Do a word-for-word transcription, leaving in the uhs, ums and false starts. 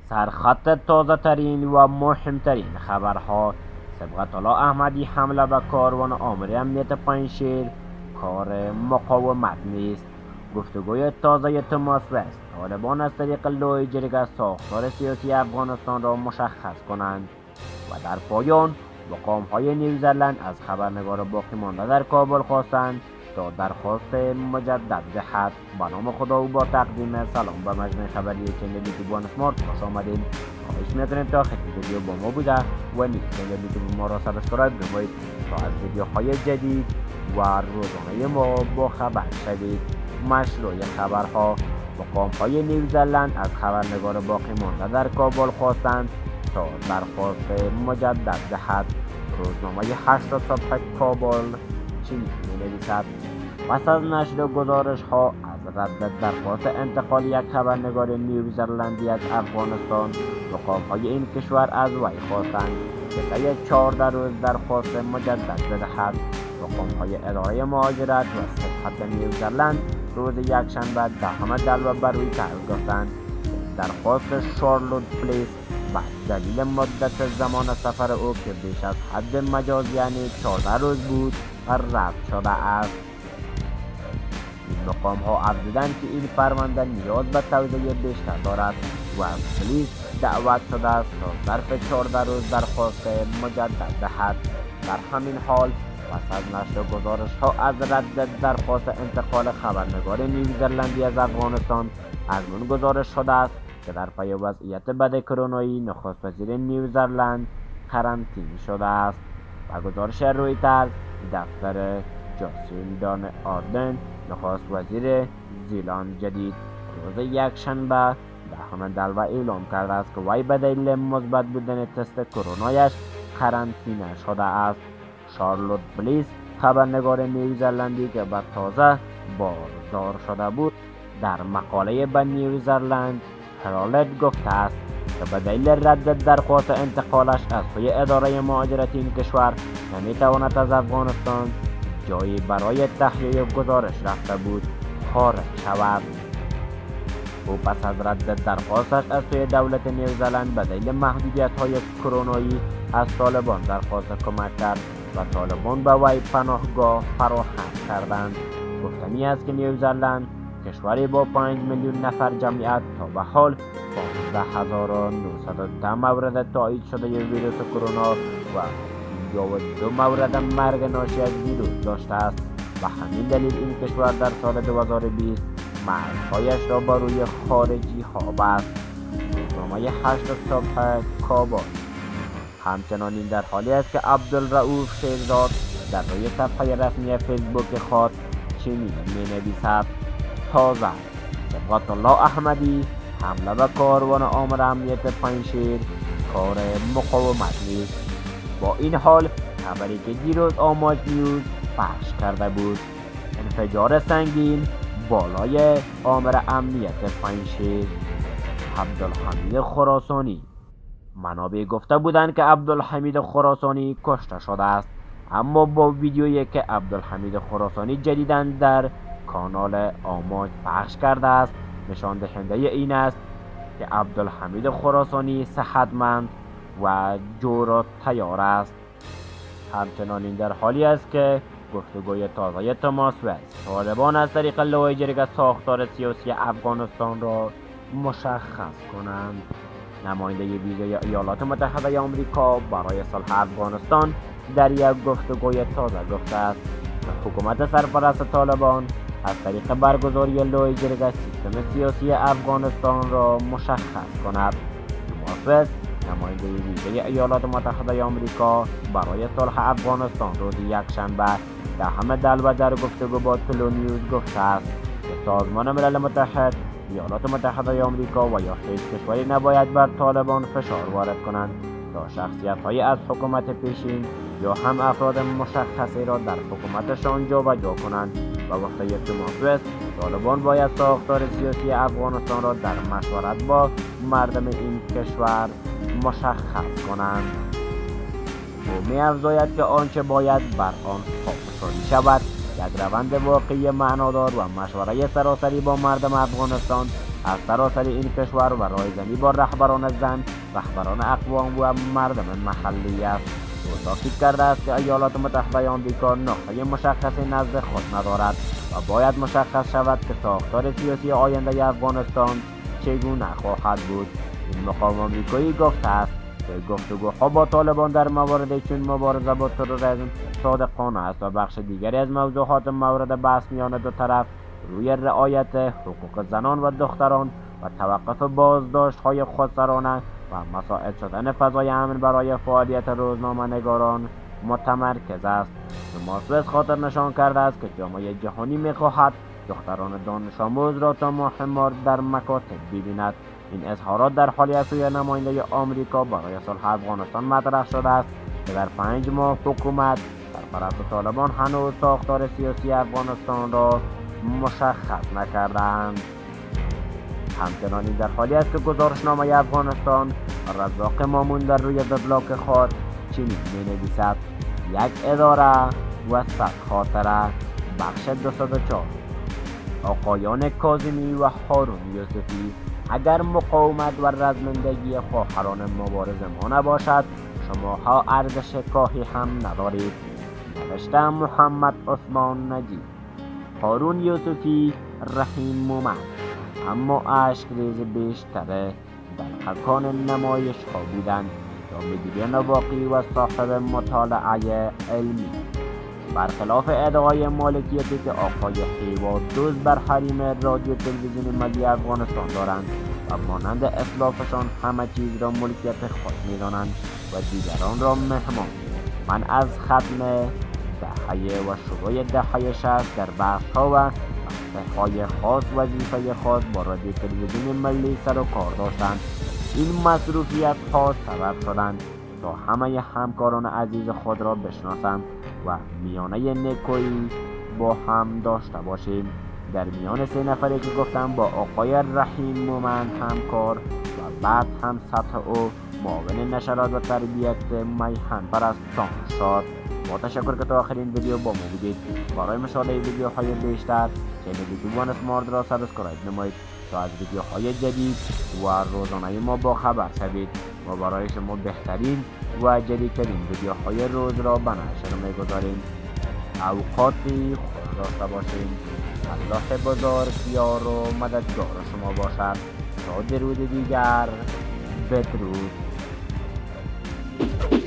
سرخط تازه ترین و مهمترین خبرها: صبغت الله احمدی حمله به کاروان آمر امنیت پنجشیر کار مقاومت نیست. گفتگوی تازه توماس وست: طالبان از طریق لوی جرگه ساختار سیاسی افغانستان را مشخص کنند. و در پایان مقام های نیوزلند از خبرنگار باقی مانده در کابل خواستند تا درخواست مجدد دهد. به نام خدا و با تقدیم سلام به مجموعه خبری چنل یوتیوب وان اسمارت خوش آمدید. خواهش می‌کنیم تا خیلی ویدیو با ما بوده و نیز چنل یوتیوب ما را سابسکرایب نمایید تا از ویدیوهای جدید و روزانه ما با خبر شوید. مشروع خبرها: مقام های نیوزلند از خبرنگار باقی مانده در کابل خواستند تا درخواست مجدد دهد. روزنامه هشت صبح کابل چنین می‌نویسد: پس از نشر گزارش ها از رد درخواست انتقال یک خبرنگار نیوزلندی از افغانستان، مقام های این کشور از وی خواستند که طی چهارده روز درخواست مجدد بدهد. مقام های اداره مهاجرت و سفارت نیوزلند روز یکشنبه دهم دلو بر روی کار گفتند درخواست شارلوت پلیس به دلیل مدت زمان سفر او که بیش از حد مجاز یعنی چهارده روز بود رد شده است. این مقام ها افزودند که این پرونده نیاز به توضیح بیشتر دارد و از پلیس دعوت شده است تا ظرف چهارده روز درخواست مجدد دهد. در همین حال پس از نشر گزارش ها از رد درخواست انتقال خبرنگار نیوزلندی از افغانستان، اکنون گزارش شده است که در پی وضعیت بد کرونایی نخست وزیر نیوزلند قرنطینه شده است. و گزارش رویترز، دفتر جاسیندان آردن نخست وزیر زیلند جدید روز یکشنبه دهم دلو اعلام کرده است که وی به دلیل مثبت بودن تست کرونایش قرنطینه شده است. شارلوت پلیس، خبرنگار نیوزلندی که به تازه باردار شده بود، در مقاله به نیوزلند هرالد گفته است که به دلیل رد درخواست انتقالش از سوی اداره مهاجرت این کشور نمیتواند از افغانستان جایی برای تهیه گزارش رفته بود خارج شود. او پس از رد درخواستش از سوی دولت نیوزلند به دلیل محدودیت های کرونایی از طالبان درخواست کمک کرد و طالبان به وی پناهگاه فراهم کردند. گفتنی است که نیوزلند، کشوری با پنج میلیون نفر جمعیت، تا به حال پانزده هزار و نهصد و ده مورد تایید شده ویروس کرونا و بیست و دو مورد مرگ ناشی از ویروس داشته است. و همین دلیل این کشور در سال دو هزار و بیست مرزهایش را بر روی خارجی ها بست. روزنامه هشت صبح کابل همچنان این در حالی است که عبدالرؤوف شیرزاد در روی صفحه رسمی فیسبوک خود چنین می‌نویسد: تازه صبغت الله احمدی حمله به کاروان آمر امنیت پنجشیر کار مقاومت نیست. با این حال خبری که دیروز آماج نیوز پخش کرده بود: انفجار سنگین بالای آمر امنیت پنجشیر. عبدالحمید خراسانی. منابع گفته بودند که عبدالحمید خراسانی کشته شده است، اما با ویدیویی که عبدالحمید خراسانی جدیداً در کانال آماج پخش کرده است نشان دهنده این است که عبدالحمید خراسانی صحتمند و جور و تیار است. همچنان این در حالی است که گفتگوی تازه توماس وست: طالبان از طریق لوی جرگه ساختار سیاسی افغانستان را مشخص کنند. نماینده ویژه ایالات متحده آمریکا برای صلح افغانستان در یک گفتگوی تازه گفته است که حکومت سرپرست طالبان از طریق برگزاری لوی جرگه سیستم سیاسی افغانستان را مشخص کند. توماس وست، نماینده ویژه ایالات متحده آمریکا برای صلح افغانستان روز یکشنبه دهم دلو در گفتگو با تلو نیوز گفته است که سازمان ملل متحد، ایالات متحده آمریکا و یا هیچ کشوری نباید بر طالبان فشار وارد کنند تا شخصیت‌های از حکومت پیشین یا هم افراد مشخصی را در حکومتشان جابجا کنند. و گفته توماس وست: طالبان باید ساختار سیاسی افغانستان را در مشورت با مردم این کشور مشخص کنند. او می‌افزاید که آنچه باید بر آن پافشاری شود یک روند واقعی معنادار و مشورت سراسری با مردم افغانستان از سراسر این کشور و رایزنی با رهبران زن، رهبران اقوام و مردم محلی است. او تاکید کرده است که ایالات متحده آمریکا نقطه مشخصی نزد خود ندارد و باید مشخص شود که ساختار سیاسی آینده افغانستان چگونه خواهد بود. این مقام آمریکایی گفته است که گفتگوها با طالبان در موارد چون مبارزه با تروریسم صادقانه است و بخش دیگری از موضوعات مورد بحث میان دو طرف روی رعایت حقوق زنان و دختران و توقف بازداشت‌های خودسرانه و مساعد شدن فضای امن برای فعالیت روزنامه‌نگاران متمرکز است. دماسوس خاطر نشان کرده است که جامعه جهانی می‌خواهد دختران دانش آموز را تا ماه مارس در مکاتب ببیند. این اظهارات در حالی از سوی نماینده آمریکا برای صلح افغانستان مطرح شده است که در پنج ماه حکومت سرپرست طالبان هنوز ساختار سیاسی افغانستان را مشخص نکردند. همچنان این در حالی است که گزارشنامه افغانستان رزاق مامون در روی وبلاگ خود چنین می‌نویسد: یک اداره و صد خاطره، بخش دویست و چهار. آقایان کاظمی و هارون یوسفی، اگر مقاومت و رزمندگی خواهران مبارز ما نباشد، شماها ارزش کاهی هم ندارید. نوشته محمد عثمان نجیب. هارون یوسفی، رحیم مومن. اما اشک‌ریز بیشتره در مکان نمایش ها بودند تا مدیر واقعی و صاحب مطالعه علمی. برخلاف ادعای مالکیتی که آقای هیواد دوز بر حریم رادیو تلویزیون ملی افغانستان دارند و مانند اسلافشان همه چیز را ملکیت خود می‌دانند و دیگران را مهمان. من از ختم دهه و شروع دهه شصت در بحث‌ها و بحث‌های خاص وظیفه خاص با رادیو تلویزیون ملی سر و کار داشتند. این مصروفیت‌ها سبب شدند تا همه همکاران عزیز خود را بشناسم و میانه نیکویی با هم داشته باشیم. در میان سه نفری که گفتم با آقای رحیم مومن همکار و بعد هم سطح او معاون نشرات و تربیت میهن پرستان شد. با تشکر که تا آخرین ویدیو با ما بودید. برای مشاهده ویدیوهای بیشتر چینل یوتیوب اسمارت را سابسکرایب نمایید تا از ویدیوهای جدید و روزانه ما با خبر شوید. ما برای شما بهترین و جدیدترین ویدیوهای روز را به نشر می‌گذاریم. اوقاتی خوش داشته باشید. الله بزرگ یار و مددگار شما باشد. تا درود دیگر، بدرود.